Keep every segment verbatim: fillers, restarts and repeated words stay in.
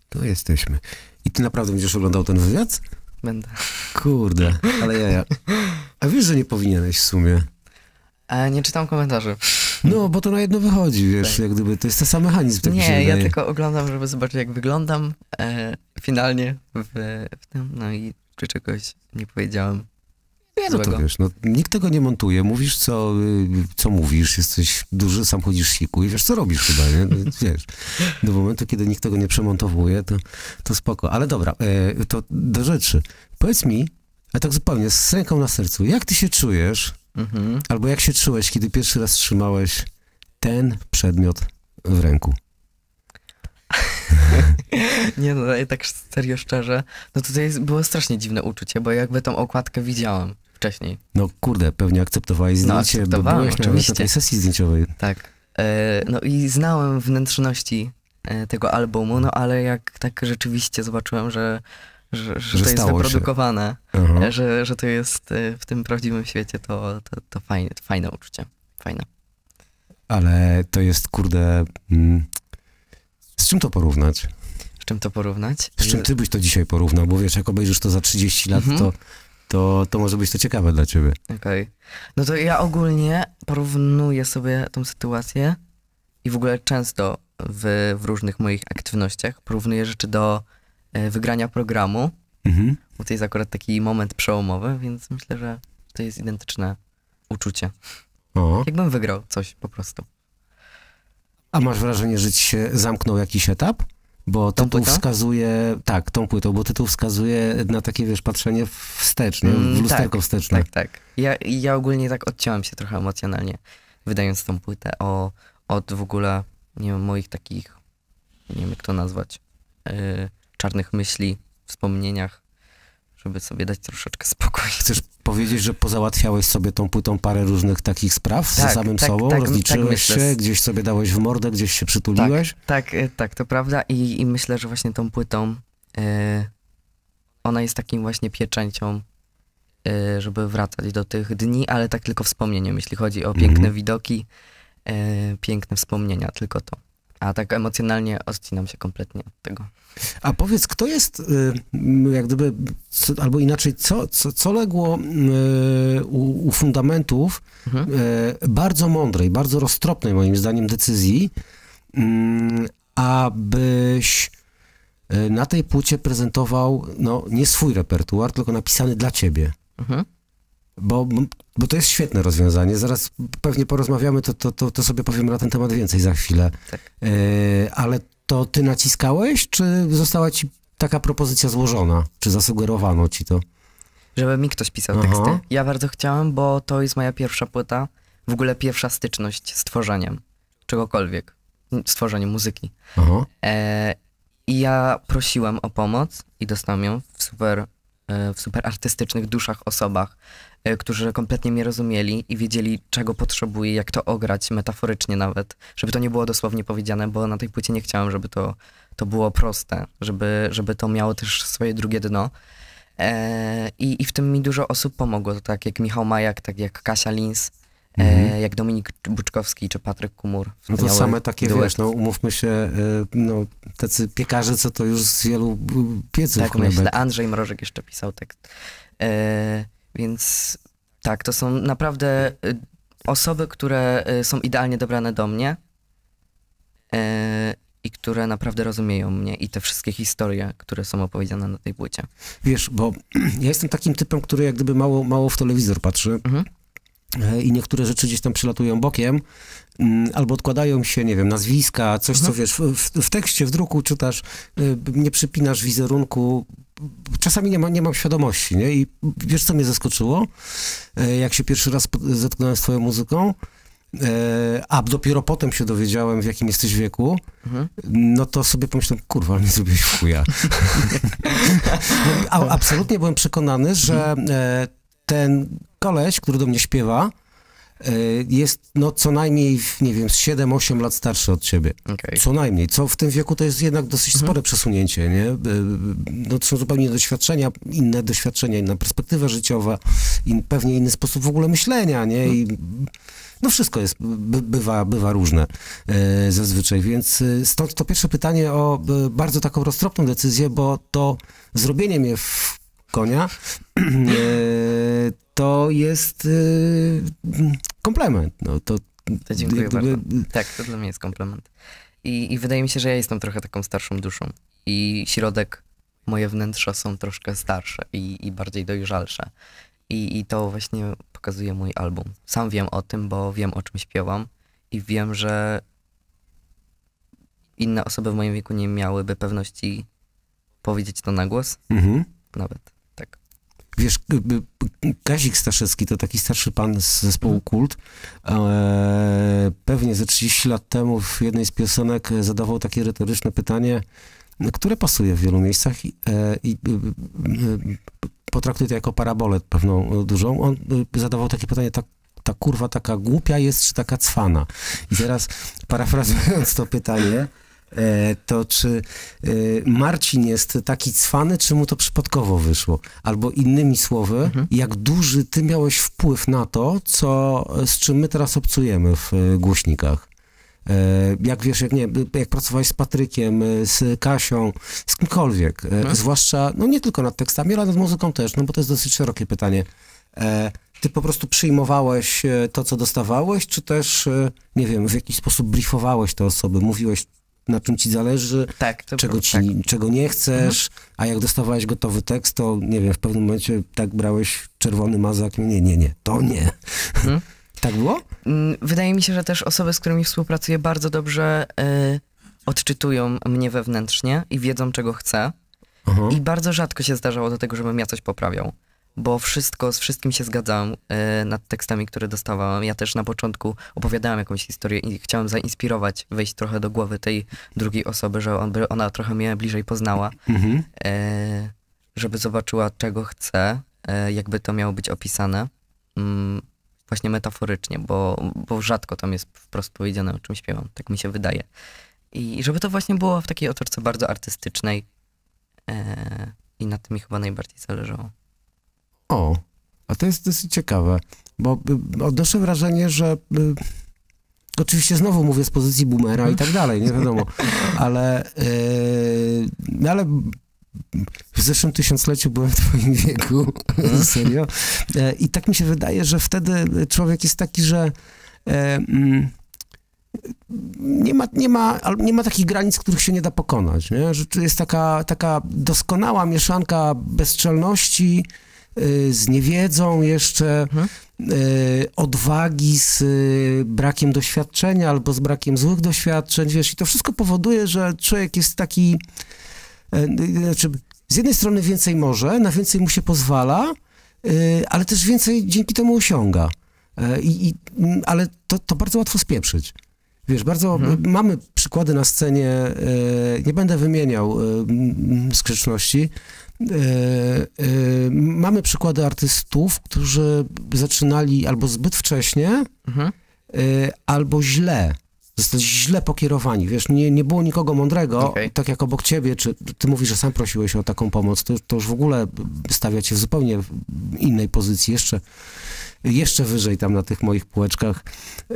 To jesteśmy. I ty naprawdę będziesz oglądał ten wywiad? Będę. Kurde, ale ja, ja. A wiesz, że nie powinieneś w sumie. E, nie czytam komentarzy. No, bo to na jedno wychodzi, wiesz, Tak. jak gdyby, to jest ten sam mechanizm, tak mi się Nie, ja wydaje. tylko oglądam, żeby zobaczyć, jak wyglądam e, finalnie w, w tym, no i czy czegoś nie powiedziałem. Nie, no to złego. wiesz, no, nikt tego nie montuje, mówisz co, y, co mówisz, jesteś duży, sam chodzisz siku i wiesz, co robisz chyba, nie? No, wiesz, do momentu, kiedy nikt tego nie przemontowuje, to, to spoko. Ale dobra, e, to do rzeczy. Powiedz mi, a tak zupełnie, z ręką na sercu, jak ty się czujesz, Mhm. albo jak się czułeś, kiedy pierwszy raz trzymałeś ten przedmiot w ręku? Nie no, ja tak serio szczerze, no to, to jest, było strasznie dziwne uczucie, bo jakby tą okładkę widziałam wcześniej. No kurde, pewnie akceptowałeś No, zdjęcie, bo akceptowałem, byłeś nawet na oczywiście. tej sesji zdjęciowej. Tak. E, no i znałem wnętrzności e, tego albumu, no ale jak tak rzeczywiście zobaczyłem, że, że, że, Że to jest stało się. wyprodukowane, Aha. e, że, że to jest e, w tym prawdziwym świecie, to, to, to fajne, to fajne uczucie. Fajne. Ale to jest, kurde, mm, z czym to porównać? Z czym to porównać? Z czym ty byś to dzisiaj porównał? Bo wiesz, jak obejrzysz to za trzydzieści lat, Mhm. to, to, to może być to ciekawe dla ciebie. Okej. No to ja ogólnie porównuję sobie tą sytuację i w ogóle często w, w różnych moich aktywnościach porównuję rzeczy do e, wygrania programu, Mhm. bo to jest akurat taki moment przełomowy, więc myślę, że to jest identyczne uczucie. O. Jakbym wygrał coś po prostu. A masz wrażenie, że ci się zamknął jakiś etap? Bo Tą tytuł płytą? wskazuje, tak, tą płytą, bo tytuł wskazuje na takie, wiesz, patrzenie wstecz, nie? Mm, W lusterko tak, wsteczne. Tak, tak. Ja, ja ogólnie tak odciąłem się trochę emocjonalnie, wydając tą płytę o, od w ogóle, nie wiem, moich takich, nie wiem jak to nazwać, yy, czarnych myśli, wspomnieniach, żeby sobie dać troszeczkę spokój. Chcesz powiedzieć, że pozałatwiałeś sobie tą płytą parę różnych takich spraw Tak, z samym tak, sobą? tak, Rozliczyłeś tak myślę. się? Gdzieś sobie dałeś w mordę? Gdzieś się przytuliłeś? Tak, y, tak, to prawda i, i myślę, że właśnie tą płytą y, ona jest takim właśnie pieczęcią, y, żeby wracać do tych dni, ale tak tylko wspomnieniem, jeśli chodzi o piękne Mhm. widoki, y, piękne wspomnienia, tylko to. A tak emocjonalnie odcinam się kompletnie od tego. A powiedz, kto jest, y, m, jak gdyby, co, albo inaczej, co, co, co legło y, u, u fundamentów Mhm. y, bardzo mądrej, bardzo roztropnej moim zdaniem decyzji, mm, abyś y, na tej płycie prezentował, no, nie swój repertuar, tylko napisany dla ciebie. Mhm. Bo, bo to jest świetne rozwiązanie. Zaraz pewnie porozmawiamy, to, to, to, to sobie powiemy na ten temat więcej za chwilę. Tak. E, ale to ty naciskałeś, czy została ci taka propozycja złożona? Czy zasugerowano ci to? Żeby mi ktoś pisał Aha. teksty. Ja bardzo chciałem, bo to jest moja pierwsza płyta, w ogóle pierwsza styczność z tworzeniem czegokolwiek, z tworzeniem muzyki. Aha. E, I ja prosiłem o pomoc i dostałem ją w super, e, w super artystycznych duszach, osobach, e, którzy kompletnie mnie rozumieli i wiedzieli, czego potrzebuję, jak to ograć, metaforycznie nawet, żeby to nie było dosłownie powiedziane, bo na tej płycie nie chciałem, żeby to, to było proste, żeby, żeby to miało też swoje drugie dno. E, i, I w tym mi dużo osób pomogło, tak jak Michał Majak, tak jak Kasia Lins, e, Mhm. jak Dominik Buczkowski czy Patryk Kumur. No to Wspaniały same takie, duet. wiesz, no umówmy się, y, no tacy piekarze, co to już z wielu y, pieców Tak, chlebek. myślę. Andrzej Mrożek jeszcze pisał tekst. E, więc tak, to są naprawdę y, osoby, które y, są idealnie dobrane do mnie e, i które naprawdę rozumieją mnie i te wszystkie historie, które są opowiedziane na tej płycie. Wiesz, bo ja jestem takim typem, który jak gdyby mało, mało w telewizor patrzy. Mhm. E, i niektóre rzeczy gdzieś tam przylatują bokiem, mm, albo odkładają się, nie wiem, nazwiska, coś, Mhm. co wiesz, w, w, w tekście, w druku czytasz, y, nie przypinasz wizerunku, czasami nie, ma, nie mam świadomości, nie? I wiesz, co mnie zaskoczyło? E, jak się pierwszy raz pod- zetknąłem z twoją muzyką, e, a dopiero potem się dowiedziałem, w jakim jesteś wieku, Mhm. no to sobie pomyślałem, kurwa, ale mnie zrobiłeś w chuja. A, absolutnie byłem przekonany, że e, ten koleś, który do mnie śpiewa, e, jest no co najmniej, nie wiem, z siedem osiem lat starszy od ciebie. Okej. Co najmniej. Co w tym wieku to jest jednak dosyć Mhm. spore przesunięcie, nie? E, No to są zupełnie inne doświadczenia, inne doświadczenia, inna perspektywa życiowa, in, pewnie inny sposób w ogóle myślenia, nie? I No wszystko jest, by, bywa, bywa różne e, zazwyczaj, więc e, stąd to pierwsze pytanie o e, bardzo taką roztropną decyzję, bo to zrobienie mnie w konia e, to jest e, komplement. No, to, To dziękuję gdyby, bardzo. Tak, to dla mnie jest komplement. I, I wydaje mi się, że ja jestem trochę taką starszą duszą. I środek, moje wnętrza są troszkę starsze i, i bardziej dojrzalsze. I, I to właśnie pokazuje mój album. Sam wiem o tym, bo wiem, o czym śpiewam i wiem, że inne osoby w moim wieku nie miałyby pewności powiedzieć to na głos. Mhm. Nawet, tak. Wiesz, Kazik Staszewski to taki starszy pan z zespołu Kult. E, pewnie ze trzydzieści lat temu w jednej z piosenek zadawał takie retoryczne pytanie, które pasuje w wielu miejscach i, e, i e, potraktuję to jako parabolę pewną dużą. On zadawał takie pytanie, ta, ta kurwa taka głupia jest, czy taka cwana? I teraz parafrazując to pytanie, to czy Marcin jest taki cwany, czy mu to przypadkowo wyszło? Albo innymi słowy, mhm. jak duży ty miałeś wpływ na to, co, z czym my teraz obcujemy w głośnikach? Jak wiesz, jak, nie, jak pracowałeś z Patrykiem, z Kasią, z kimkolwiek, mhm. zwłaszcza, no nie tylko nad tekstami, ale nad muzyką też, no bo to jest dosyć szerokie pytanie. Ty po prostu przyjmowałeś to, co dostawałeś, czy też, nie wiem, w jakiś sposób briefowałeś te osoby, mówiłeś, na czym ci zależy, tak, to czego, było, ci, tak. czego nie chcesz, mhm. a jak dostawałeś gotowy tekst, to nie wiem, w pewnym momencie tak brałeś czerwony mazak, nie, nie, nie, to nie. Mhm. Tak było? Wydaje mi się, że też osoby, z którymi współpracuję, bardzo dobrze y, odczytują mnie wewnętrznie i wiedzą, czego chcę. Aha. I bardzo rzadko się zdarzało do tego, żebym ja coś poprawiał. Bo wszystko, z wszystkim się zgadzałem y, nad tekstami, które dostawałem. Ja też na początku opowiadałem jakąś historię i chciałem zainspirować, wejść trochę do głowy tej drugiej osoby, że on, ona trochę mnie bliżej poznała, mhm. y, żeby zobaczyła, czego chcę, y, jakby to miało być opisane. Y, właśnie metaforycznie, bo, bo rzadko tam jest wprost powiedziane, o czym śpiewam. Tak mi się wydaje. I żeby to właśnie było w takiej otoczce bardzo artystycznej y, i na tym mi chyba najbardziej zależało. O, a to jest dosyć ciekawe, bo y, odnoszę wrażenie, że y, oczywiście znowu mówię z pozycji boomera i tak dalej, nie wiadomo, ale, y, ale w zeszłym tysiącleciu byłem w twoim wieku, serio, y, i tak mi się wydaje, że wtedy człowiek jest taki, że y, y, nie ma, nie, ma, nie ma takich granic, których się nie da pokonać, nie? Że jest taka, taka doskonała mieszanka bezczelności z niewiedzą jeszcze, hmm. y, odwagi z y, brakiem doświadczenia albo z brakiem złych doświadczeń, wiesz, i to wszystko powoduje, że człowiek jest taki, y, znaczy z jednej strony więcej może, na więcej mu się pozwala, y, ale też więcej dzięki temu osiąga. Y, i, ale to, to bardzo łatwo spieprzyć. Wiesz, bardzo hmm. mamy przykłady na scenie, y, nie będę wymieniał y, skrzeczności, Yy, yy, mamy przykłady artystów, którzy zaczynali albo zbyt wcześnie, mhm. yy, albo źle, zostali źle pokierowani. Wiesz, nie, nie było nikogo mądrego, okay. tak jak obok ciebie, czy ty mówisz, że sam prosiłeś o taką pomoc, to, to już w ogóle stawia cię w zupełnie innej pozycji, jeszcze, jeszcze wyżej tam na tych moich półeczkach. Yy,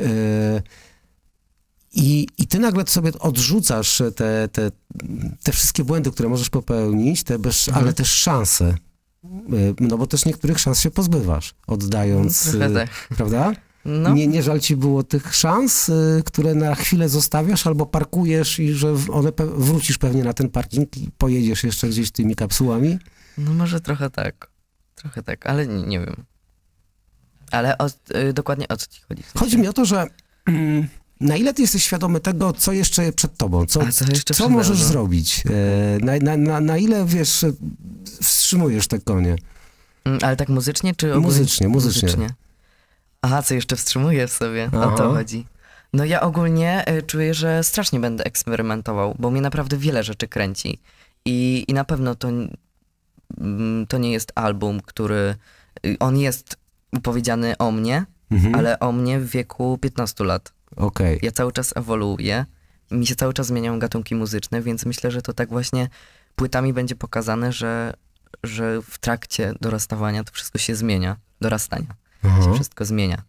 I, I ty nagle sobie odrzucasz te, te, te wszystkie błędy, które możesz popełnić, te bez, mhm. ale też szanse. No bo też niektórych szans się pozbywasz, oddając, tak. prawda? No. Nie, nie żal ci było tych szans, które na chwilę zostawiasz albo parkujesz i że one pe- wrócisz pewnie na ten parking i pojedziesz jeszcze gdzieś tymi kapsułami? No może trochę tak. Trochę tak, ale nie, nie wiem. Ale o, y, dokładnie o co ci chodzi? W sensie? Chodzi mi o to, że... Mm, na ile ty jesteś świadomy tego, co jeszcze przed tobą? Co, co, jeszcze co możesz mną? zrobić? Na, na, na, na ile, wiesz, wstrzymujesz te konie? Ale tak muzycznie, czy ogólnie? Muzycznie, muzycznie. muzycznie. Aha, co jeszcze wstrzymujesz sobie? Aha. O to chodzi. No ja ogólnie y, czuję, że strasznie będę eksperymentował, bo mnie naprawdę wiele rzeczy kręci. I, i na pewno to, y, to nie jest album, który... Y, on jest powiedziany o mnie, mhm. ale o mnie w wieku piętnastu lat. Okay. Ja cały czas ewoluuję, mi się cały czas zmieniają gatunki muzyczne, więc myślę, że to tak właśnie płytami będzie pokazane, że, że w trakcie dorastawania to wszystko się zmienia, dorastania Aha. się wszystko zmienia.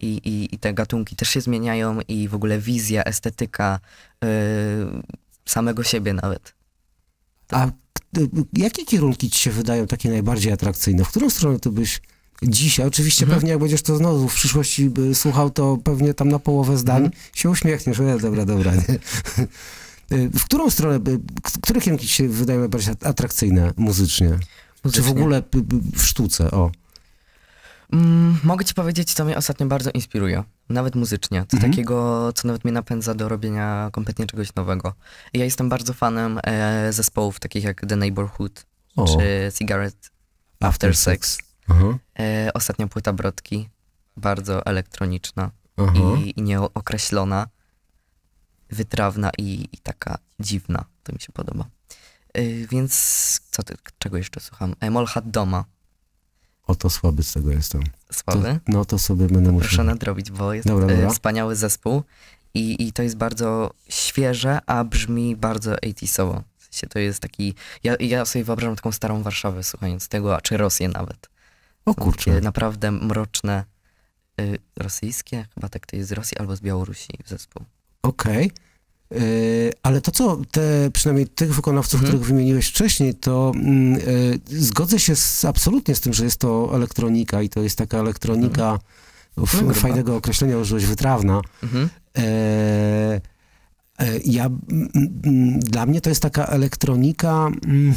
I, i, i te gatunki też się zmieniają i w ogóle wizja, estetyka yy, samego siebie nawet. A jakie kierunki ci się wydają takie najbardziej atrakcyjne? W którą stronę ty byś dzisiaj, oczywiście mhm. pewnie jak będziesz to znowu w przyszłości słuchał, to pewnie tam na połowę zdań mhm. się uśmiechniesz. E, dobra, dobra. Nie? W którą stronę, które kierunki ci się wydają najbardziej atrakcyjne muzycznie? muzycznie? Czy w ogóle w sztuce? O. Mm, mogę ci powiedzieć, co mnie ostatnio bardzo inspiruje. Nawet muzycznie. To Mhm. takiego, co nawet mnie napędza do robienia kompletnie czegoś nowego. Ja jestem bardzo fanem e, zespołów takich jak The Neighborhood O. czy Cigarette After, After Sex. Sex. Aha. E, ostatnia płyta Brodki. Bardzo elektroniczna Aha. i, i nieokreślona. Wytrawna i, i taka dziwna. To mi się podoba. E, więc co ty, czego jeszcze słucham? E, Molchat Doma. Oto słaby z tego jestem. Słaby? To, no to sobie będę musiał. Proszę nadrobić, bo jest Dobra, dobra. e, wspaniały zespół i, i to jest bardzo świeże, a brzmi bardzo osiemdziesiątowo. W sensie to jest taki, ja, ja sobie wyobrażam taką starą Warszawę słuchając tego, a czy Rosję nawet. O Są kurczę. takie naprawdę mroczne, y, rosyjskie, chyba tak to jest z Rosji albo z Białorusi zespół. Okej. Yy, ale to co, te, przynajmniej tych wykonawców, Mhm. których wymieniłeś wcześniej, to yy, zgodzę się z, absolutnie z tym, że jest to elektronika i to jest taka elektronika, f, No, fajnego określenia użyłeś, wytrawna. Mhm. E, e, ja, m, m, dla mnie to jest taka elektronika, m,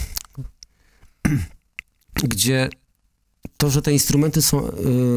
gdzie to, że te instrumenty są y,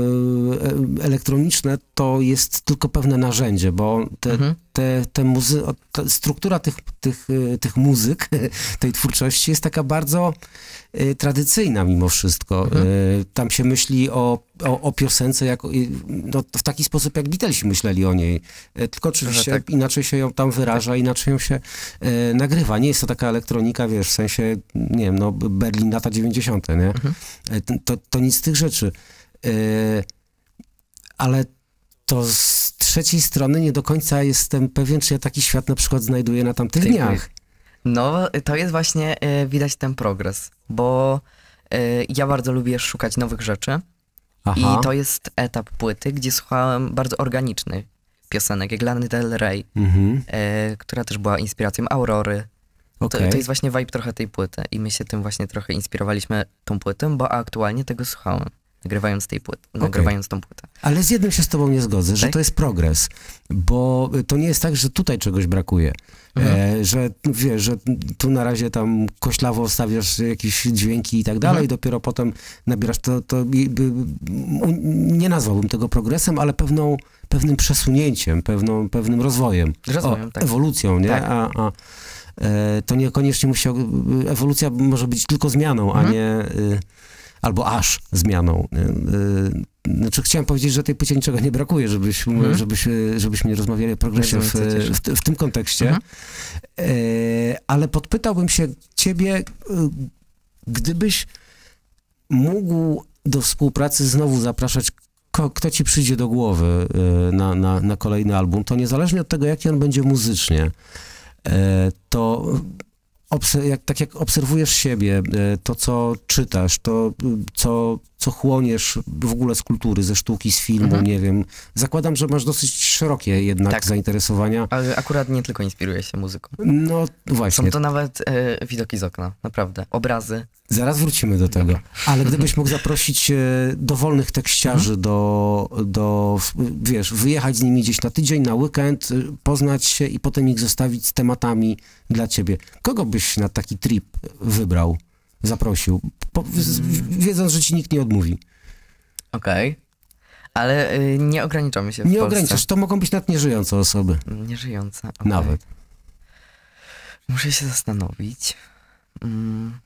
e, elektroniczne, to jest tylko pewne narzędzie, bo te, Mhm. te, te muzy ta struktura tych, tych, y, tych muzyk, tej twórczości jest taka bardzo y, tradycyjna mimo wszystko. Mhm. Y, tam się myśli o, o, o piosence jako, y, no, w taki sposób, jak Beatlesi myśleli o niej. Y, tylko oczywiście tak. inaczej się ją tam wyraża, inaczej ją się y, nagrywa. Nie jest to taka elektronika, wiesz, w sensie, nie wiem, no Berlin lata dziewięćdziesiąte, nie? Mhm. Y, to, to nic z tych rzeczy. Y, ale to z trzeciej strony nie do końca jestem pewien, czy ja taki świat na przykład znajduję na tamtych Tych dniach. No, to jest właśnie, e, widać ten progres, bo e, ja bardzo lubię szukać nowych rzeczy. Aha. I to jest etap płyty, gdzie słuchałem bardzo organicznych piosenek, jak Lana Del Rey, Mhm. e, która też była inspiracją Aurory. Okej. To, to jest właśnie vibe trochę tej płyty i my się tym właśnie trochę inspirowaliśmy tą płytą, bo aktualnie tego słuchałem, nagrywając tej płyty, nagrywając tą płytę. Ale z jednym się z tobą nie zgodzę, że Tak? to jest progres, bo to nie jest tak, że tutaj czegoś brakuje, Mhm. e, że wiesz, że tu na razie tam koślawo stawiasz jakieś dźwięki i tak dalej, Mhm. dopiero potem nabierasz to, to jakby, nie nazwałbym tego progresem, ale pewną, pewnym przesunięciem, pewną, pewnym rozwojem, Rozwojem, o, tak. ewolucją, nie? Tak. A, a e, to niekoniecznie musi, ewolucja może być tylko zmianą, Mhm. a nie... Y, albo aż zmianą. Yy, Znaczy chciałem powiedzieć, że tej płycie niczego nie brakuje, żebyś, Mhm. żebyś, żebyśmy nie rozmawiali o progresie w, Bardzo mnie to cieszy. w, w tym kontekście. Mhm. Yy, Ale podpytałbym się ciebie, yy, gdybyś mógł do współpracy znowu zapraszać, ko, kto ci przyjdzie do głowy yy, na, na, na kolejny album, to niezależnie od tego, jaki on będzie muzycznie, yy, to Obse- jak, tak jak obserwujesz siebie, e, to co czytasz, to co, co chłoniesz w ogóle z kultury, ze sztuki, z filmu, Mhm. nie wiem. Zakładam, że masz dosyć szerokie jednak Tak. zainteresowania. Ale akurat nie tylko inspiruję się muzyką. No właśnie, Są to nawet e, widoki z okna, naprawdę. Obrazy. zaraz wrócimy do tego. Ale gdybyś mógł zaprosić e, dowolnych tekściarzy Mhm. do, do, wiesz, wyjechać z nimi gdzieś na tydzień, na weekend, e, poznać się i potem ich zostawić z tematami dla ciebie. Kogo byś na taki trip wybrał, zaprosił, po, z, wiedząc, że ci nikt nie odmówi? Okej. Ale e, nie ograniczamy się w Nie Polsce. ograniczasz, to mogą być nawet nieżyjące osoby. Nieżyjące. okej. Nawet. Muszę się zastanowić. Mm.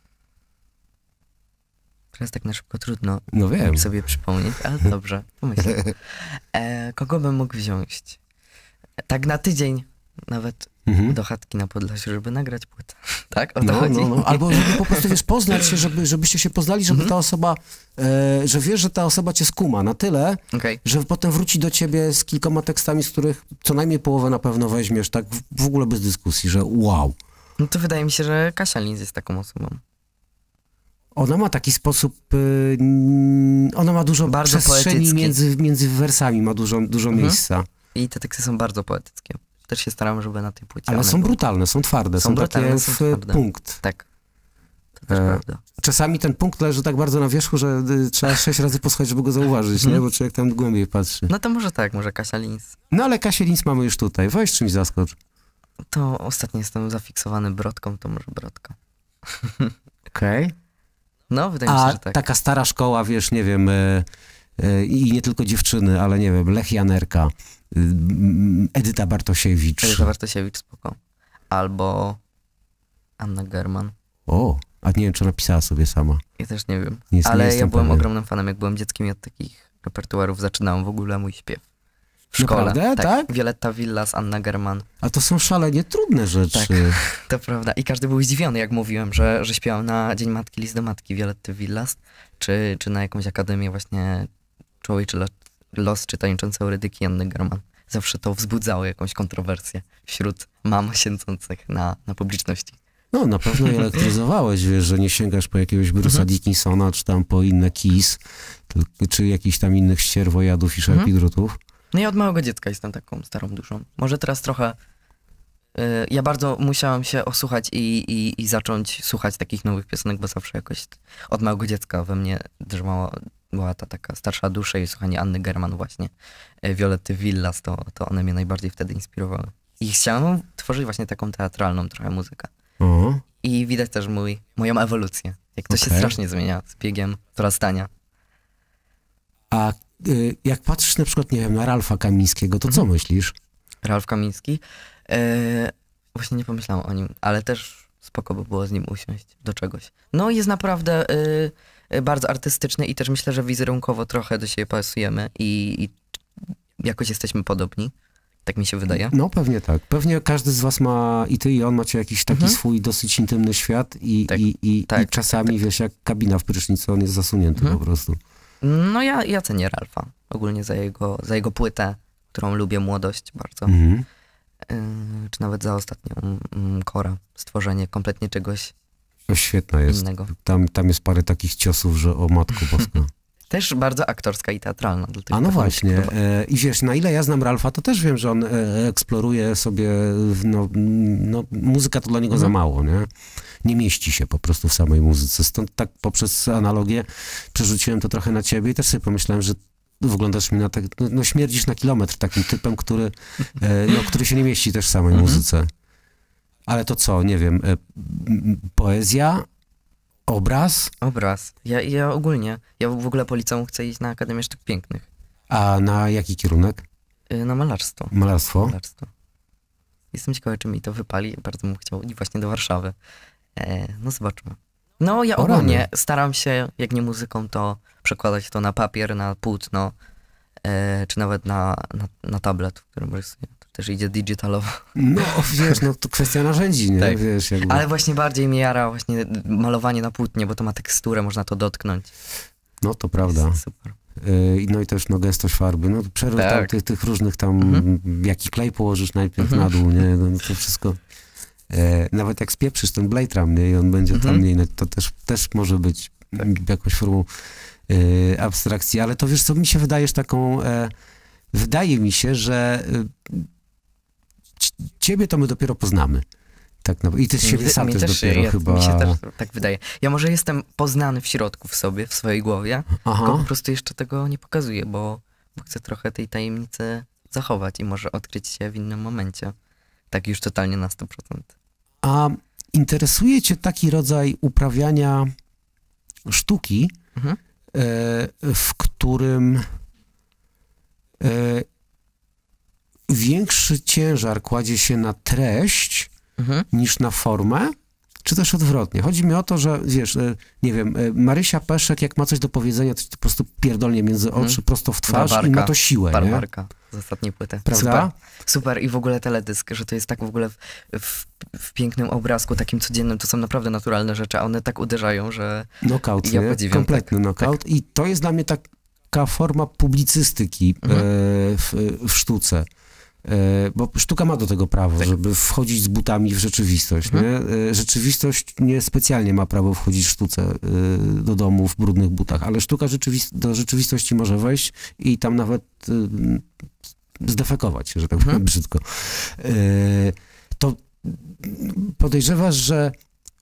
Teraz tak na szybko trudno No wiem. sobie przypomnieć, ale dobrze, pomyślę. E, kogo bym mógł wziąć? Tak na tydzień nawet Mhm. do chatki na Podlasiu, żeby nagrać płytę. Tak? O to No, chodzi? no, no. Albo żeby po prostu, wiesz, poznać się, żeby, żebyście się poznali, żeby Mhm. ta osoba, e, że wiesz, że ta osoba cię skuma na tyle, Okej. że potem wróci do ciebie z kilkoma tekstami, z których co najmniej połowę na pewno weźmiesz, tak w, w ogóle bez dyskusji, że wow. No to wydaje mi się, że Kasia Linz jest taką osobą. Ona ma taki sposób, y, mm, ona ma dużo Bardzo przestrzeni poetycki. między, między wersami, ma dużo, dużo Mhm. miejsca. I te teksty są bardzo poetyckie. Też się staram, żeby na tej płycie Ale one są były. brutalne, są twarde, są, Są brutalne, takie są w twarde. punkt. Tak. To też E, prawda. Czasami ten punkt leży tak bardzo na wierzchu, że y, trzeba sześć razy posłuchać, żeby go zauważyć, Mhm. nie? Bo człowiek tam głębiej patrzy. No to może tak, może Kasia Lins. No ale Kasię Linz mamy już tutaj. Weź czymś zaskocz. To ostatnio jestem zafiksowany brodką, to może brodka. Okej. No, wydaje mi się, A że tak. taka stara szkoła, wiesz, nie wiem, e, e, i nie tylko dziewczyny, ale nie wiem, Lech Janerka, y, m, Edyta Bartosiewicz. Edyta Bartosiewicz, spoko. Albo Anna German. O, a nie wiem, czy napisała sobie sama. Ja też nie wiem. Nie, nie Ale ja jestem byłem pewien. ogromnym fanem, jak byłem dzieckiem i od takich repertuarów zaczynałem w ogóle mój śpiew. W szkole. Naprawdę? Tak? Violetta Villas, Anna German. A to są szalenie trudne rzeczy. Tak. To prawda. I każdy był zdziwiony, jak mówiłem, że, że śpiewam na Dzień Matki, List do Matki Violetty Villas, czy, czy na jakąś akademię właśnie Człowieczy Los, los czy Tańczące Eurydyki Anny German. Zawsze to wzbudzało jakąś kontrowersję wśród mam siedzących na, na publiczności. No, na pewno je elektryzowałeś, wiesz, że nie sięgasz po jakiegoś Bruce'a Mhm. Dickinsona, czy tam po inne Kiss, tylko- czy jakichś tam innych ścierwojadów i szarpidrutów. No i od małego dziecka jestem taką starą duszą. Może teraz trochę... y, ja bardzo musiałam się osłuchać i, i, i zacząć słuchać takich nowych piosenek, bo zawsze jakoś od małego dziecka we mnie drzemała była ta taka starsza dusza i słuchanie Anny German właśnie, y, Violetty Villas, to, to one mnie najbardziej wtedy inspirowały. I chciałam tworzyć właśnie taką teatralną trochę muzykę. O, I widać też mój, moją ewolucję. Jak to się Okej. strasznie zmienia z biegiem dorastania. a y, jak patrzysz na przykład, nie wiem, na Ralfa Kamińskiego, to co myślisz? Ralf Kamiński. E, właśnie nie pomyślałam o nim, ale też spoko by było z nim usiąść do czegoś. No jest naprawdę y, y, bardzo artystyczny i też myślę, że wizerunkowo trochę do siebie pasujemy i, i jakoś jesteśmy podobni. Tak mi się wydaje. No pewnie tak. Pewnie każdy z was ma, i ty i on macie jakiś taki Mhm. swój dosyć intymny świat i, Tak, i, i, tak, i czasami, wiesz, jak kabina w prysznicu, on jest zasunięty Mhm. po prostu. No ja, ja cenię Ralfa. Ogólnie za jego, za jego płytę, którą lubię, Młodość bardzo. Mhm. Y, czy nawet za ostatnią mm, Kora. Stworzenie kompletnie czegoś To świetna jest. innego. Tam, tam jest parę takich ciosów, że o matko boska. Też bardzo aktorska i teatralna. dlatego A no tak mi się właśnie. podoba. E, I wiesz, na ile ja znam Ralfa, to też wiem, że on e, eksploruje sobie, no, no muzyka to dla niego za Mhm. mało, nie? Nie mieści się po prostu w samej muzyce. Stąd tak poprzez analogię przerzuciłem to trochę na ciebie i też sobie pomyślałem, że wyglądasz mi na tak, no, no śmierdzisz na kilometr takim typem, który, e, no, który się nie mieści też w samej Mhm. muzyce. Ale to co, nie wiem, e, m, poezja, obraz, Obraz. Ja, ja ogólnie, ja w ogóle po liceum chcę iść na Akademię Sztuk Pięknych. a na jaki kierunek? Yy, na malarstwo. Malarstwo? malarstwo. Jestem ciekawy, czy mi to wypali. Bardzo bym chciał i właśnie do Warszawy. E, no zobaczmy. No ja O rany. ogólnie staram się, jak nie muzyką, to przekładać to na papier, na płótno, e, czy nawet na, na, na tablet, w którym rysuję. To też idzie digitalowo. No, wiesz, no to kwestia narzędzi, nie? Tak. Wiesz, jakby... Ale właśnie bardziej mnie jara właśnie malowanie na płótnie, bo to ma teksturę, można to dotknąć. No, to prawda. Jest super. Yy, No i też no, gęstość farby. No, przerw Tak. tam, tych, tych różnych tam, Mhm. jaki klej położysz najpierw Mhm. na dół, nie? No, to wszystko. E, nawet jak spieprzysz ten blade ram, nie? I on będzie Mhm. tam, nie? No, to też, też może być Tak. jakąś formą e, abstrakcji. Ale to wiesz, co mi się wydajesz taką... E, wydaje mi się, że e, c- ciebie to my dopiero poznamy. Tak, no, i ty z siebie Mi- sam mi też, dopiero ja, chyba... Mi się też tak wydaje. Ja może jestem poznany w środku w sobie, w swojej głowie, tylko po Aha. prostu jeszcze tego nie pokazuję, bo, bo chcę trochę tej tajemnicy zachować i może odkryć się w innym momencie. Tak już totalnie na sto procent. A interesuje cię taki rodzaj uprawiania sztuki, Mhm. e, w którym e, większy ciężar kładzie się na treść Mhm. niż na formę, czy też odwrotnie? Chodzi mi o to, że wiesz, e, nie wiem, e, Marysia Peszek, jak ma coś do powiedzenia, to ci po prostu pierdolnie między oczy, Mhm. prosto w twarz i Barbarka. ma to siłę, nie? Barbarka z ostatniej płyty. Prawda? Super. Super i w ogóle teledysk, że to jest tak w ogóle w, w, w pięknym obrazku, takim codziennym, to są naprawdę naturalne rzeczy, a one tak uderzają, że Knockout, Ja nie? podziwiam, Kompletny tak, knockout. I to jest dla mnie taka forma publicystyki Mhm. e, w, w sztuce. Bo sztuka ma do tego prawo, tak. żeby wchodzić z butami w rzeczywistość. Mhm. Nie? Rzeczywistość nie specjalnie ma prawo wchodzić sztuce do domu w brudnych butach, ale sztuka rzeczywist- do rzeczywistości może wejść i tam nawet zdefekować, że tak powiem mhm. brzydko. To podejrzewasz, że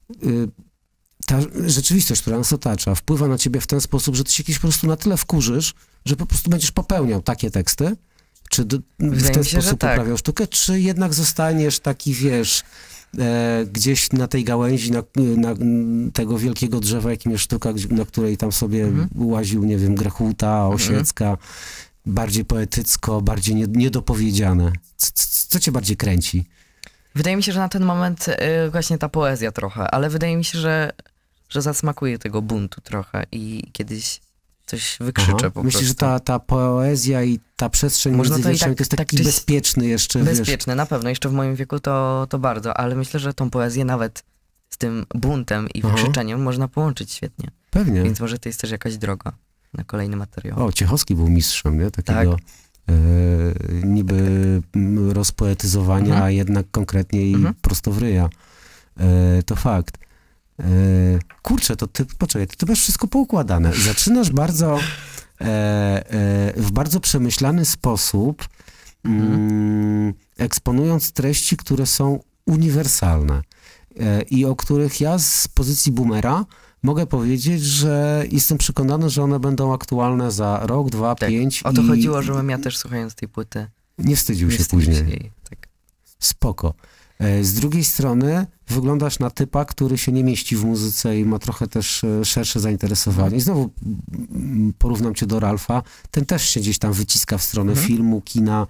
ta rzeczywistość, która nas otacza, wpływa na ciebie w ten sposób, że ty się kiedyś po prostu na tyle wkurzysz, że po prostu będziesz popełniał takie teksty? Czy do, w ten się, sposób tak. poprawiał sztukę, czy jednak zostaniesz taki, wiesz, e, gdzieś na tej gałęzi, na, na tego wielkiego drzewa, jakim jest sztuka, na której tam sobie mhm. łaził, nie wiem, Grechuta, Osiecka, mhm. bardziej poetycko, bardziej nie, niedopowiedziane. Co, co cię bardziej kręci? Wydaje mi się, że na ten moment y, właśnie ta poezja trochę, ale wydaje mi się, że, że zasmakuje tego buntu trochę i kiedyś coś wykrzyczę Aha. po Myślisz, prostu. że ta, ta poezja i ta przestrzeń Można między wierszami tak, to jest taki tak bezpieczny jeszcze, Bezpieczny, wiesz. na pewno. Jeszcze w moim wieku to, to bardzo, ale myślę, że tą poezję nawet z tym buntem i Aha. wykrzyczeniem można połączyć świetnie. Pewnie. Więc może to jest też jakaś droga na kolejny materiał. O, Ciechowski był mistrzem, nie? Takiego tak. e, niby rozpoetyzowania, mhm. a jednak konkretnie i mhm. prosto w ryja. E, to fakt. E, kurczę, to ty, poczekaj, ty, ty masz wszystko poukładane. Zaczynasz bardzo, e, e, w bardzo przemyślany sposób, mhm. mm, eksponując treści, które są uniwersalne e, i o których ja z pozycji boomera mogę powiedzieć, że jestem przekonany, że one będą aktualne za rok, dwa, tak. pięć. O to i chodziło, żebym ja też słuchając tej płyty nie wstydził nie się wstydził później. Się jej, tak. Spoko. Z drugiej strony wyglądasz na typa, który się nie mieści w muzyce i ma trochę też szersze zainteresowanie. I znowu porównam cię do Ralfa. Ten też się gdzieś tam wyciska w stronę mhm. filmu, kina,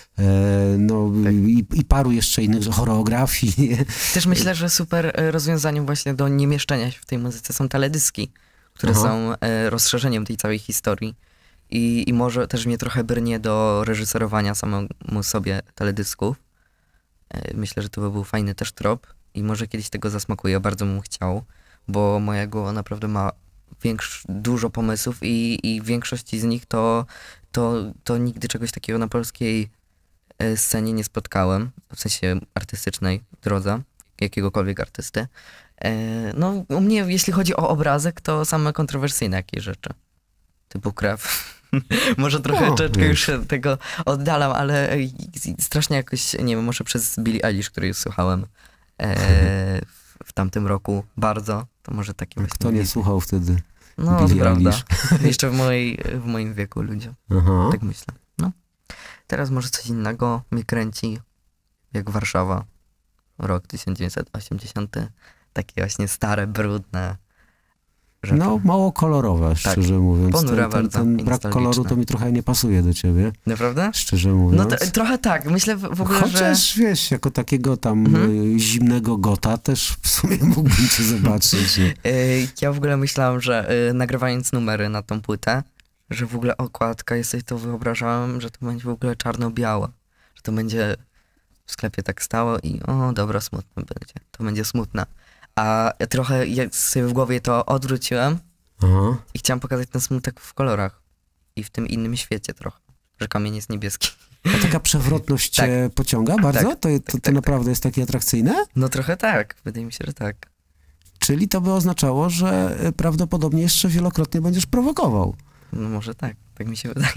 no tak. i, i paru jeszcze innych, choreografii. Też myślę, że super rozwiązaniem właśnie do niemieszczenia się w tej muzyce są teledyski, które Aha. są rozszerzeniem tej całej historii. I, I może też mnie trochę brnie do reżyserowania samemu sobie teledysków. Myślę, że to by był fajny też trop i może kiedyś tego zasmakuję, bardzo bym chciał, bo moja głowa naprawdę ma większ, dużo pomysłów i, i w większości z nich to, to, to nigdy czegoś takiego na polskiej scenie nie spotkałem, w sensie artystycznej drodze, jakiegokolwiek artysty. No u mnie, jeśli chodzi o obrazek, to same kontrowersyjne jakieś rzeczy, typu krew. Może trochę o, już się tego oddalam, ale strasznie jakoś, nie wiem, może przez Billie Eilish, której słuchałem e, w, w tamtym roku bardzo, to może takie właśnie... Kto nie słuchał wtedy No, Billie to prawda. Eilish? Jeszcze w, mojej, w moim wieku ludzie. Aha. Tak myślę. No. Teraz może coś innego mnie kręci, jak Warszawa. Rok tysiąc dziewięćset osiemdziesiąty. Takie właśnie stare, brudne rzeczy. No, mało kolorowe, szczerze tak. mówiąc. Ponura ten, ten, bardzo ten brak koloru to mi trochę nie pasuje do ciebie. Naprawdę? Szczerze mówiąc. No to, trochę tak. Myślę w ogóle, Chociaż, że... wiesz, jako takiego tam mhm. zimnego gota też w sumie mógłbym cię zobaczyć. Ja w ogóle myślałam, że nagrywając numery na tą płytę, że w ogóle okładka, ja sobie to wyobrażałem, że to będzie w ogóle czarno-biała. Że to będzie w sklepie tak stało i o, dobra, smutne będzie. To będzie smutne. A ja trochę ja sobie w głowie to odwróciłem Aha. i chciałem pokazać ten smutek w kolorach i w tym innym świecie trochę, że kamień jest niebieski. A taka przewrotność tak. cię pociąga bardzo? Tak. To, to, to, tak, to tak, naprawdę tak. jest takie atrakcyjne? No trochę tak, wydaje mi się, że tak. Czyli to by oznaczało, że prawdopodobnie jeszcze wielokrotnie będziesz prowokował. No może tak, tak mi się wydaje.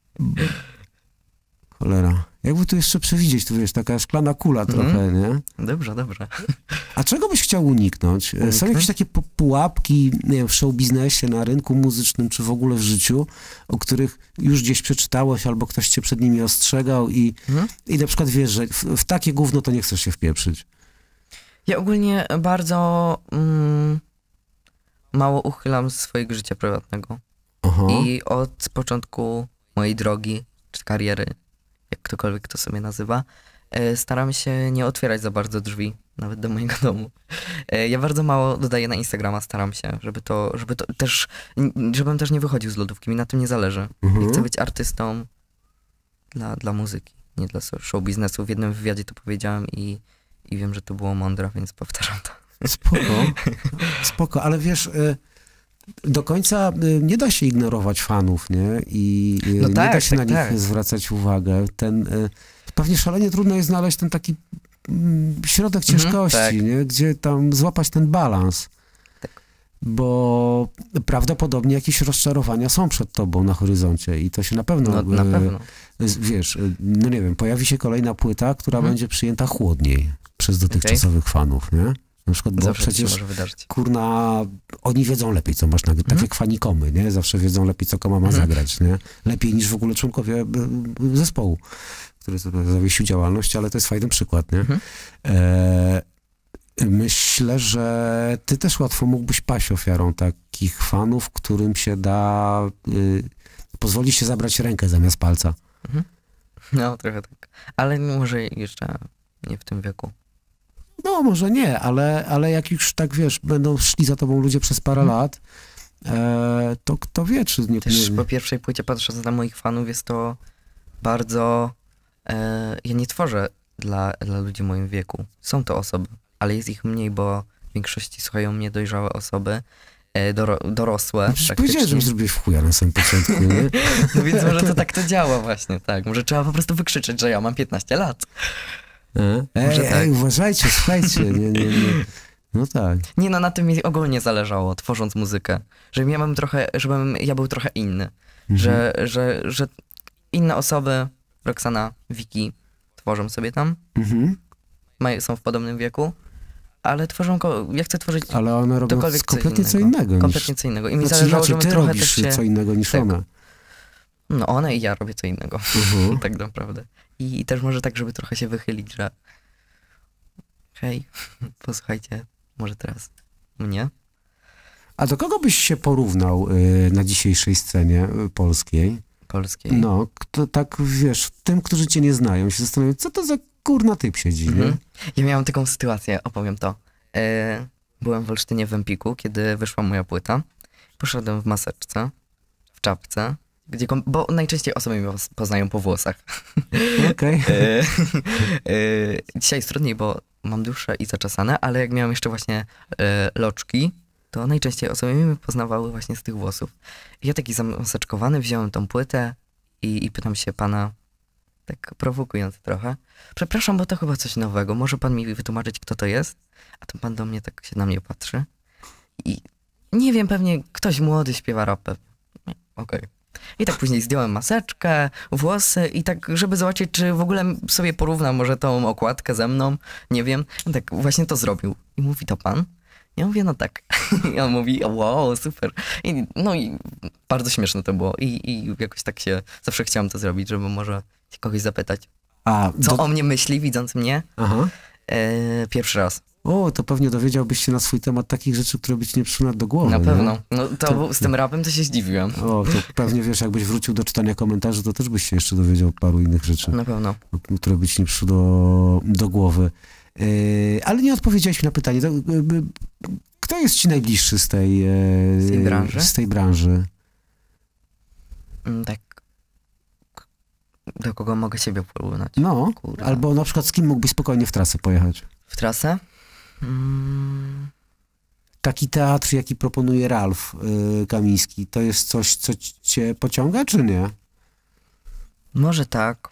Cholera. Jakby tu jeszcze przewidzieć, tu wiesz, taka szklana kula mm. trochę, nie? Dobrze, dobrze. A czego byś chciał uniknąć? uniknąć? Są jakieś takie pułapki, nie wiem, w show biznesie, na rynku muzycznym, czy w ogóle w życiu, o których już gdzieś przeczytałeś, albo ktoś cię przed nimi ostrzegał i, mm. i na przykład wiesz, że w, w takie gówno to nie chcesz się wpieprzyć. Ja ogólnie bardzo mm, mało uchylam z swojego życia prywatnego. Aha. I od początku mojej drogi, czy kariery, jak ktokolwiek to sobie nazywa, staram się nie otwierać za bardzo drzwi, nawet do mojego domu. Ja bardzo mało dodaję na Instagrama, staram się, żeby to, żeby to też, żebym też nie wychodził z lodówki, mi na tym nie zależy. Mhm. Chcę być artystą dla, dla muzyki, nie dla show biznesu. W jednym wywiadzie to powiedziałem i, i wiem, że to było mądre, więc powtarzam to. Spoko, spoko, ale wiesz... Do końca nie da się ignorować fanów, nie? I no nie tak, da się tak, na nich tak. zwracać uwagę. Ten, pewnie szalenie trudno jest znaleźć ten taki mm, środek ciężkości, Mhm, tak. nie? Gdzie tam złapać ten balans. Tak. Bo prawdopodobnie jakieś rozczarowania są przed tobą na horyzoncie i to się na pewno, No, na e, pewno. z- wiesz, e, no nie wiem, pojawi się kolejna płyta, która Mhm. będzie przyjęta chłodniej przez dotychczasowych fanów, nie? Na przykład, bo Zawsze to się przecież może wydarzyć. kurna, oni wiedzą lepiej, co masz nagrać, tak Mhm. jak fanikomy, nie? Zawsze wiedzą lepiej, co komu ma Mhm. zagrać, nie? Lepiej niż w ogóle członkowie e, e, zespołu, który sobie zawiesił działalność, ale to jest fajny przykład, nie? Mhm. E, myślę, że ty też łatwo mógłbyś paść ofiarą takich fanów, którym się da, y, pozwoli się zabrać rękę zamiast palca. No, trochę tak. Ale może jeszcze nie w tym wieku. No, może nie, ale, ale jak już tak, wiesz, będą szli za tobą ludzie przez parę Mhm. lat, e, to kto wie, czy nie... Też nie, po pierwszej płycie, patrząc na moich fanów, jest to bardzo... E, ja nie tworzę dla, dla ludzi w moim wieku. Są to osoby, ale jest ich mniej, bo w większości słuchają mnie dojrzałe osoby, e, doro, dorosłe. No przecież praktycznie. powiedziałeś, że mi zrobiłeś w chuja na samym początku, nie? No więc może to tak to działa właśnie, tak. Może trzeba po prostu wykrzyczeć, że ja mam piętnaście lat. E? Ej, Może tak. ej, uważajcie, słuchajcie, nie, nie, nie. No tak. Nie no, na tym mi ogólnie zależało, tworząc muzykę. Żebym ja, bym trochę, żebym ja był trochę inny. Mhm. Że, że, że inne osoby, Roxana, Wiki, tworzą sobie tam, Mhm. mają, są w podobnym wieku, ale tworzą, ko- ja chcę tworzyć Ale one robią cokolwiek co kompletnie co innego. innego niż... kompletnie co innego. I mi Znaczy, zależało, raczej żebym ty trochę robisz też się... co innego niż tak. one. No one i ja robię co innego, Mhm. tak naprawdę. I, I też może tak, żeby trochę się wychylić, że hej, posłuchajcie, może teraz mnie. A do kogo byś się porównał y, na dzisiejszej scenie y, polskiej? Polskiej. No, kto, tak wiesz, tym, którzy cię nie znają, się zastanawiają, co to za kurna typ siedzi, nie? Mhm. Ja miałam taką sytuację, opowiem to. E, byłem w Olsztynie w Empiku, kiedy wyszła moja płyta. Poszedłem w maseczce, w czapce, gdzie kom- bo najczęściej osoby mnie pos- poznają po włosach. Okej. E, e, dzisiaj jest trudniej, bo mam dłuższe i zaczesane, ale jak miałem jeszcze właśnie e, loczki, to najczęściej osoby mnie poznawały właśnie z tych włosów. I ja taki zamaseczkowany wziąłem tą płytę i, i pytam się pana, tak prowokując trochę, przepraszam, bo to chyba coś nowego, może pan mi wytłumaczyć, kto to jest? A ten pan do mnie tak się na mnie patrzy i nie wiem, pewnie ktoś młody śpiewa rapę. Okej. I tak później zdjąłem maseczkę, włosy i tak, żeby zobaczyć, czy w ogóle sobie porównam może tą okładkę ze mną, nie wiem. I tak właśnie to zrobił. I mówi, to pan? Ja mówię, no tak. I on mówi, wow, super. I, no i bardzo śmieszne to było. I, I jakoś tak się, zawsze chciałam to zrobić, żeby może kogoś zapytać, A, co do... o mnie myśli, widząc mnie. Aha. E, pierwszy raz. O, to pewnie dowiedziałbyś się na swój temat takich rzeczy, które by ci nie przyszły do głowy, Na nie? pewno. No to, To- z tym rapem to się zdziwiłem. O, to pewnie wiesz, jakbyś wrócił do czytania komentarzy, to też byś się jeszcze dowiedział paru innych rzeczy, Na pewno. które by ci nie przyszły do, do głowy. Yy, ale nie odpowiedziałeś mi na pytanie. To, yy, kto jest ci najbliższy z tej, yy, Z tej branży? Z tej branży? Mm, Tak. Do kogo mogę siebie porównać? No, Kurde. albo na przykład z kim mógłbyś spokojnie w trasę pojechać? W trasę? Mm, Taki teatr, jaki proponuje Ralf yy, Kamiński, to jest coś, co cię pociąga, czy nie? może tak.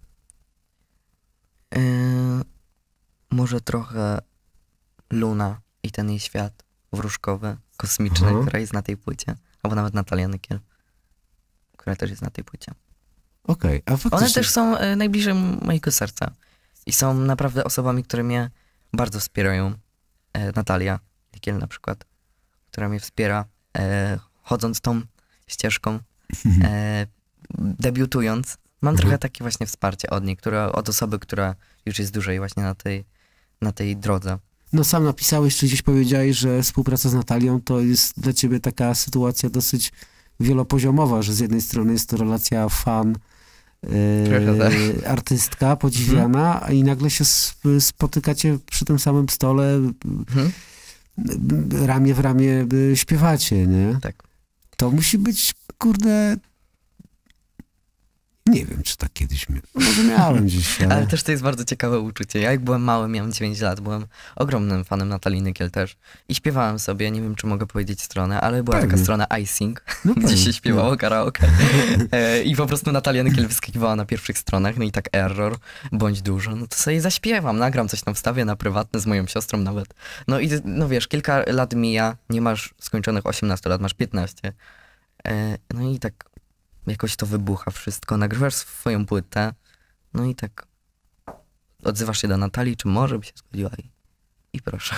Yy, może trochę Luna i ten jej świat wróżkowy, kosmiczny, Aha. która jest na tej płycie. Albo nawet Natalia Nykiel, która też jest na tej płycie. Okej, a faktycznie... One też są y, najbliżej mojego serca. I są naprawdę osobami, które mnie bardzo wspierają. E, Natalia Nykiel na przykład, która mnie wspiera, e, chodząc tą ścieżką, e, debiutując. Mam Mhm. trochę takie właśnie wsparcie od niej, która, od osoby, która już jest dłużej właśnie na tej, na tej drodze. No sam napisałeś, czy gdzieś powiedziałeś, że współpraca z Natalią to jest dla ciebie taka sytuacja dosyć wielopoziomowa, że z jednej strony jest to relacja fan, Trochę tak. e, artystka podziwiana, a i nagle się sp- spotykacie przy tym samym stole, Mhm. b- ramię w ramię y, śpiewacie, nie? Tak. To musi być, kurde, Nie wiem, czy tak kiedyś miałem. Może miałem gdzieś, ale... Ale też to jest bardzo ciekawe uczucie. Ja jak byłem mały, miałem dziewięć lat, byłem ogromnym fanem Natalii Nykiel też. I śpiewałem sobie, nie wiem, czy mogę powiedzieć stronę, ale była Pewnie. taka strona iSing, No gdzie pewnie, się śpiewało no. karaoke. E, I po prostu Natalia Nykiel wyskakiwała na pierwszych stronach, no i tak error, bądź dużo, no to sobie zaśpiewam, nagram coś tam, wstawię na prywatne z moją siostrą nawet. No i no wiesz, kilka lat mija, nie masz skończonych osiemnaście lat, masz piętnaście. E, no i tak jakoś to wybucha wszystko, nagrywasz swoją płytę, no i tak odzywasz się do Natalii, czy może by się zgodziła i, i proszę.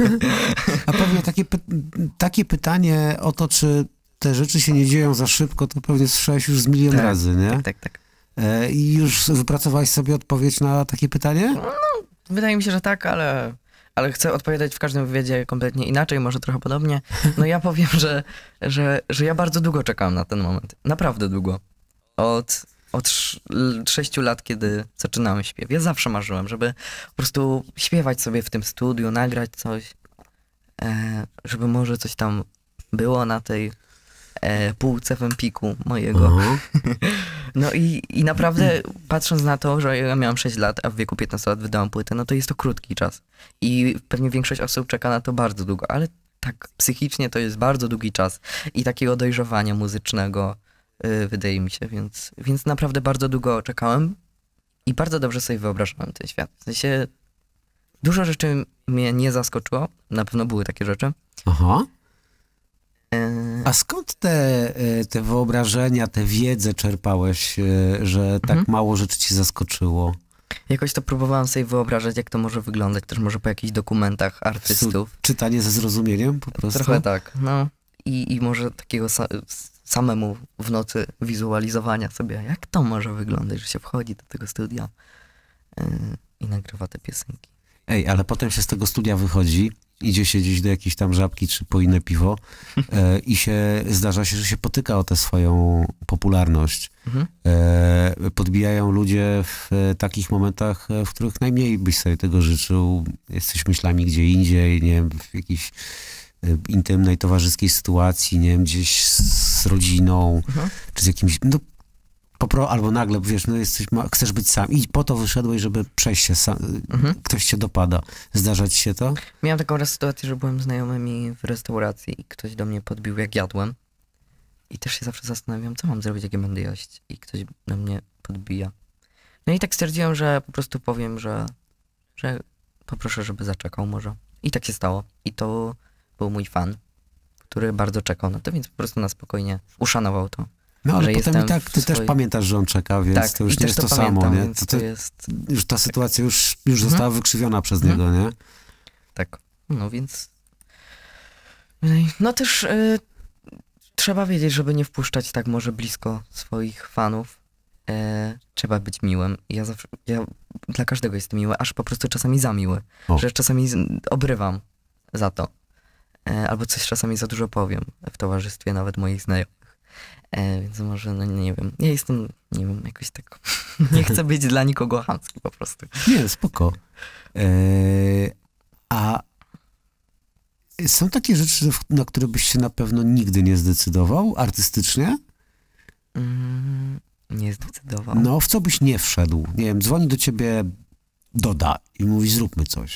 A pewnie takie, py- takie pytanie o to, czy te rzeczy się nie dzieją za szybko, to pewnie słyszałeś już z milion Tak, razy, nie? Tak, tak, tak. E, I już wypracowałeś sobie odpowiedź na takie pytanie? Wydaje mi się, że tak, ale, ale chcę odpowiadać w każdym wywiadzie kompletnie inaczej, może trochę podobnie. No ja powiem, że, że, że ja bardzo długo czekałem na ten moment. Naprawdę długo. Od, od sz- l- sześciu lat, kiedy zaczynałem śpiew. Ja zawsze marzyłem, żeby po prostu śpiewać sobie w tym studiu, nagrać coś, e, żeby może coś tam było na tej e, półce w Empiku mojego. Aha. No i, i naprawdę patrząc na to, że ja miałam sześć lat, a w wieku piętnastu lat wydałam płytę, no to jest to krótki czas. I pewnie większość osób czeka na to bardzo długo, ale tak psychicznie to jest bardzo długi czas i takiego dojrzewania muzycznego yy, wydaje mi się, więc, więc naprawdę bardzo długo czekałem i bardzo dobrze sobie wyobrażałem ten świat. W sensie dużo rzeczy mnie nie zaskoczyło, na pewno były takie rzeczy. Aha. Yy, A skąd te, e, te wyobrażenia, tę wiedzę czerpałeś, e, że tak Mhm. mało rzeczy ci zaskoczyło? Jakoś to próbowałam sobie wyobrażać, jak to może wyglądać, też może po jakichś dokumentach artystów. Czytanie ze zrozumieniem po prostu? Trochę tak, no. I, i może takiego sa samemu w nocy wizualizowania sobie, jak to może wyglądać, że się wchodzi do tego studia yy, i nagrywa te piosenki. Ej, ale potem się z tego studia wychodzi, idzie się gdzieś do jakiejś tam Żabki czy po inne piwo e, i się zdarza się, że się potyka o tę swoją popularność. Mhm. E, podbijają ludzie w e, takich momentach, e, w których najmniej byś sobie tego życzył. Jesteś myślami gdzie indziej, nie wiem, w jakiejś e, intymnej, towarzyskiej sytuacji, nie wiem, gdzieś z, z rodziną, Mhm. czy z jakimś, no popro, albo nagle, wiesz, no jesteś, ma, chcesz być sam i po to wyszedłeś, żeby przejść się sam, Mhm. ktoś cię dopada. Zdarza ci się to? Miałam taką raz sytuację, że byłem z znajomymi w restauracji i ktoś do mnie podbił, jak jadłem. I też się zawsze zastanawiam, co mam zrobić, jak ja będę jeść. I ktoś do mnie podbija. No i tak stwierdziłem, że po prostu powiem, że, że poproszę, żeby zaczekał może. I tak się stało. I to był mój fan, który bardzo czekał na to, więc po prostu na spokojnie uszanował to. No ale że potem i jestem tak ty w też swoim- pamiętasz, że on czeka, więc Tak, to już i nie też jest to, to samo, pamiętam, nie? więc To, to to, jest... już ta sytuacja już, już Mhm. została wykrzywiona przez Mhm. niego, nie? Tak, no więc... No też y, trzeba wiedzieć, żeby nie wpuszczać tak może blisko swoich fanów. E, trzeba być miłym. Ja zawsze, ja dla każdego jestem miły, aż po prostu czasami za miły. O. Że czasami z, obrywam za to. E, albo coś czasami za dużo powiem w towarzystwie nawet moich znajomych. E, więc może, no nie wiem, ja jestem, nie wiem, jakoś tak, nie chcę być dla nikogo chamski po prostu. Nie, spoko. E, a są takie rzeczy, na które byś się na pewno nigdy nie zdecydował artystycznie? Mm, nie zdecydował. No, w co byś nie wszedł? Nie wiem, dzwoni do ciebie Doda i mówi, zróbmy coś.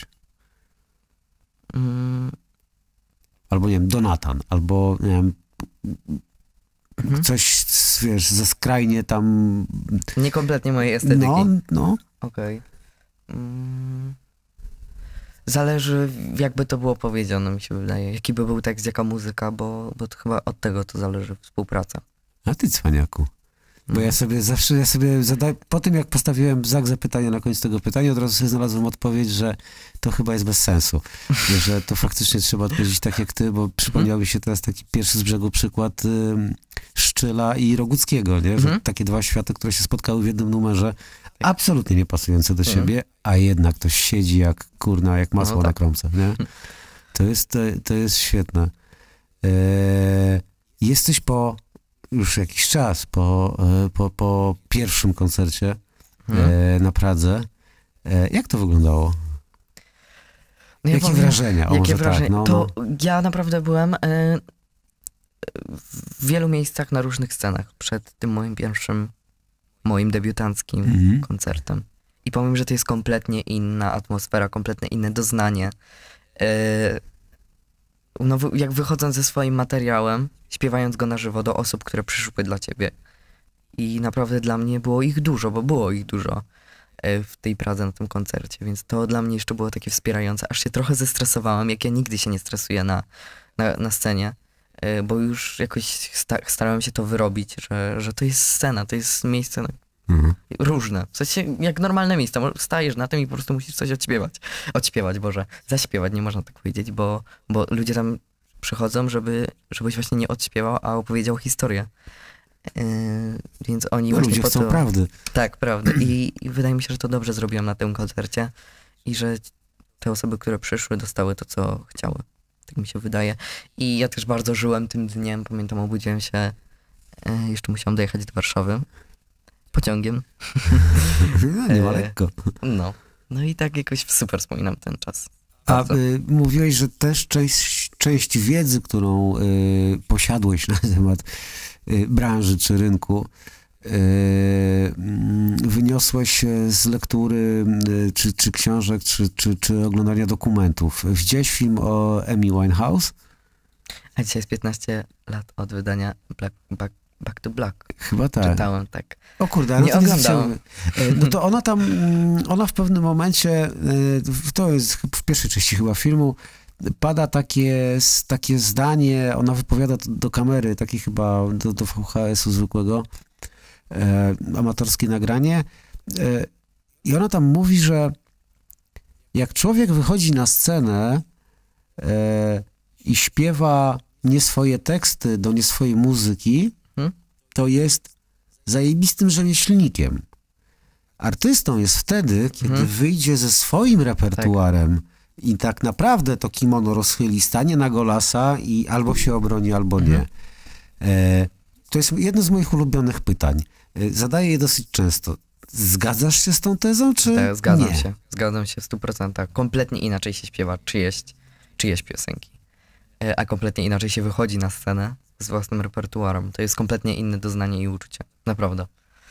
Mm, Albo, nie wiem, Donatan, albo, nie wiem, mhm. coś, wiesz, ze skrajnie tam... Nie kompletnie mojej estetyki. No, no. Okej. Mm, zależy, jakby to było powiedziane, mi się wydaje. Jaki by był tekst, jaka muzyka, bo, bo to chyba od tego to zależy współpraca. A ty, cwaniaku. Bo ja sobie zawsze, ja sobie zada... po tym jak postawiłem znak zapytania na koniec tego pytania, od razu sobie znalazłem odpowiedź, że to chyba jest bez sensu. Że to faktycznie trzeba odpowiedzieć tak jak ty, bo przypomniał mi się teraz taki pierwszy z brzegu przykład y, Szczyla i Roguckiego, nie? Że Mhm. takie dwa światy, które się spotkały w jednym numerze, absolutnie nie pasujące do Mhm. siebie, a jednak ktoś siedzi jak kurna, jak masło No tak. na kromce, nie? To jest, to, to jest świetne. E, jesteś po już jakiś czas po, e, po, po pierwszym koncercie Mhm. e, na Pradze. E, jak to wyglądało? No ja Jakie powiem, wrażenia? O, Jakie może wrażenie? tak, no, to no. ja naprawdę byłem y, w wielu miejscach na różnych scenach przed tym moim pierwszym moim debiutanckim Mhm. koncertem. I powiem, że to jest kompletnie inna atmosfera, kompletnie inne doznanie. E, no, wy- jak wychodząc ze swoim materiałem, śpiewając go na żywo do osób, które przyszły dla ciebie. I naprawdę dla mnie było ich dużo, bo było ich dużo e, w tej Pradze na tym koncercie, więc to dla mnie jeszcze było takie wspierające. Aż się trochę zestresowałem, jak ja nigdy się nie stresuję na, na, na scenie, e, bo już jakoś sta- starałem się to wyrobić, że, że to jest scena, to jest miejsce na Mhm. różne. W sensie jak normalne miejsce. Mo- Stajesz na tym i po prostu musisz coś odśpiewać. Odśpiewać, Boże. Zaśpiewać, nie można tak powiedzieć, bo, bo ludzie tam przychodzą, żeby, żebyś właśnie nie odśpiewał, a opowiedział historię. Yy, więc oni No, właśnie ludzie po chcą to... prawdy. Tak, prawda. I, I wydaje mi się, że to dobrze zrobiłem na tym koncercie i że te osoby, które przyszły, dostały to, co chciały. Tak mi się wydaje. I ja też bardzo żyłem tym dniem. Pamiętam, obudziłem się, e, jeszcze musiałam dojechać do Warszawy pociągiem. No, nie ma E, lekko. No. No i tak jakoś super wspominam ten czas. A Bardzo. y, mówiłeś, że też część, część wiedzy, którą y, posiadłeś na temat y, branży czy rynku, y, mm, wyniosłeś y, z lektury y, czy, czy książek, czy, czy, czy oglądania dokumentów. Widziałeś film o Amy Winehouse? A dzisiaj jest piętnaście lat od wydania Black, Back, Back to Black. Chyba tak. Czytałem, tak. O kurde, ale Nie to oglądałem. chciałem. E, No to ona tam, mm, ona w pewnym momencie, e, w- to jest w pierwszej części chyba filmu, pada takie, s- takie zdanie, ona wypowiada to do kamery, takie chyba do, do V H S-u zwykłego, e, amatorskie nagranie. E, I ona tam mówi, że jak człowiek wychodzi na scenę e, i śpiewa nie swoje teksty do nie swojej muzyki, Hmm? to jest zajebistym rzemieślnikiem. Artystą jest wtedy, kiedy Mhm. wyjdzie ze swoim repertuarem i tak naprawdę to kimono rozchyli, stanie na golasa i albo się obroni, albo nie. Mhm. E, to jest jedno z moich ulubionych pytań. E, zadaję je dosyć często. Zgadzasz się z tą tezą, czy Tak, zgadzam nie? się. Zgadzam się w stu procentach. Kompletnie inaczej się śpiewa czyjeś, czyjeś piosenki. E, A kompletnie inaczej się wychodzi na scenę z własnym repertuarem. To jest kompletnie inne doznanie i uczucie. Naprawdę.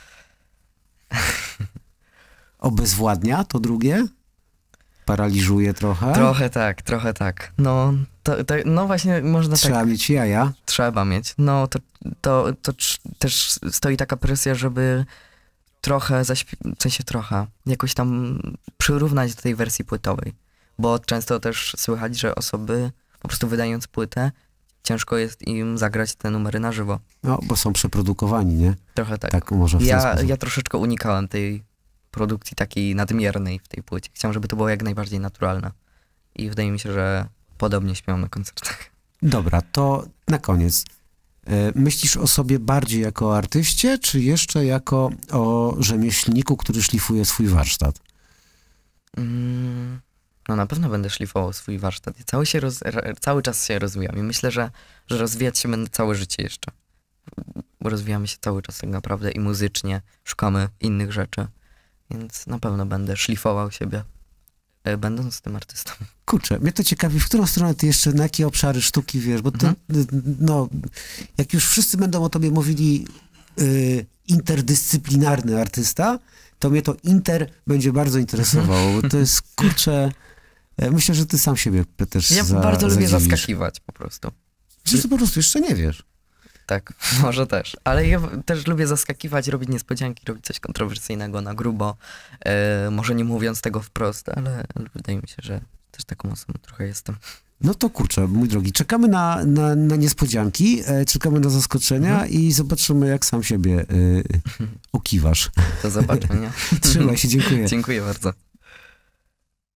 Obezwładnia to drugie? Paraliżuje trochę? Trochę tak, trochę tak. No, to, to, no właśnie można Trzeba tak... mieć jaja. Trzeba mieć. No, to, to, to trz- też stoi taka presja, żeby trochę, zaśpiew- w sensie trochę, jakoś tam przyrównać do tej wersji płytowej. Bo często też słychać, że osoby po prostu wydając płytę, ciężko jest im zagrać te numery na żywo. No, bo są przeprodukowani, nie? Trochę tak. Tak, może w ten ja, sposób. ja troszeczkę unikałem tej produkcji takiej nadmiernej w tej płycie. Chciałem, żeby to było jak najbardziej naturalne. I wydaje mi się, że podobnie śpiewam na koncertach. Dobra, to na koniec. E, Myślisz o sobie bardziej jako o artyście, czy jeszcze jako o rzemieślniku, który szlifuje swój warsztat? Mm, no na pewno będę szlifował swój warsztat. Ja cały, się roz, ra- cały czas się rozwijam i myślę, że, że rozwijać się będę całe życie jeszcze. Bo rozwijamy się cały czas tak naprawdę i muzycznie, szukamy innych rzeczy. Więc na pewno będę szlifował siebie, e, będąc tym artystą. Kurczę, mnie to ciekawi, w którą stronę ty jeszcze, na jakie obszary sztuki wiesz, bo to, no, jak już wszyscy będą o tobie mówili y, interdyscyplinarny artysta, to mnie to inter będzie bardzo interesowało, bo to jest, kurczę, e, myślę, że ty sam siebie też Ja za, bardzo lubię zadziwisz. zaskakiwać po prostu. Czy ty po prostu jeszcze nie wiesz? Tak, może też. Ale ja w- też lubię zaskakiwać, robić niespodzianki, robić coś kontrowersyjnego na grubo. E, może nie mówiąc tego wprost, ale wydaje mi się, że też taką osobą trochę jestem. No to kurczę, mój drogi, czekamy na, na, na niespodzianki, e, czekamy na zaskoczenia Mhm. i zobaczymy, jak sam siebie e, ukiwasz. Do zobaczenia. Trzymaj się, dziękuję. Dziękuję bardzo.